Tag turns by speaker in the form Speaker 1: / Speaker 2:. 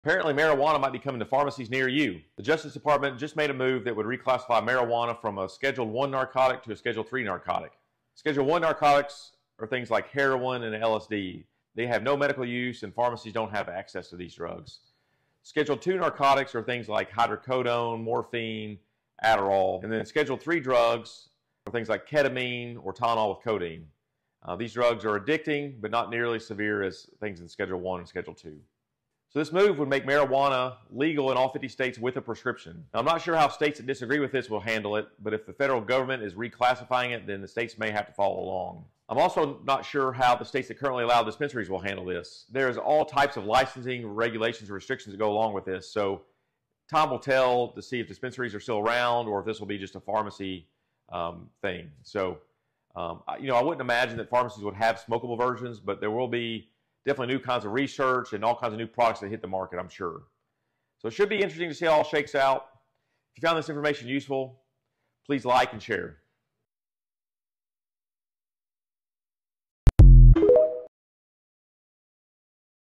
Speaker 1: Apparently, marijuana might be coming to pharmacies near you. The Justice Department just made a move that would reclassify marijuana from a Schedule 1 narcotic to a Schedule 3 narcotic. Schedule 1 narcotics are things like heroin and LSD. They have no medical use, and pharmacies don't have access to these drugs. Schedule 2 narcotics are things like hydrocodone, morphine, Adderall. And then Schedule 3 drugs are things like ketamine or Tylenol with codeine. These drugs are addicting, but not nearly as severe as things in Schedule 1 and Schedule 2. So this move would make marijuana legal in all 50 states with a prescription. Now, I'm not sure how states that disagree with this will handle it, but if the federal government is reclassifying it, then the states may have to follow along. I'm also not sure how the states that currently allow dispensaries will handle this. There's all types of licensing, regulations, and restrictions that go along with this, so time will tell to see if dispensaries are still around or if this will be just a pharmacy thing. So, I wouldn't imagine that pharmacies would have smokable versions, but there will be definitely new kinds of research and all kinds of new products that hit the market, I'm sure. So it should be interesting to see how it all shakes out. If you found this information useful, please like and share.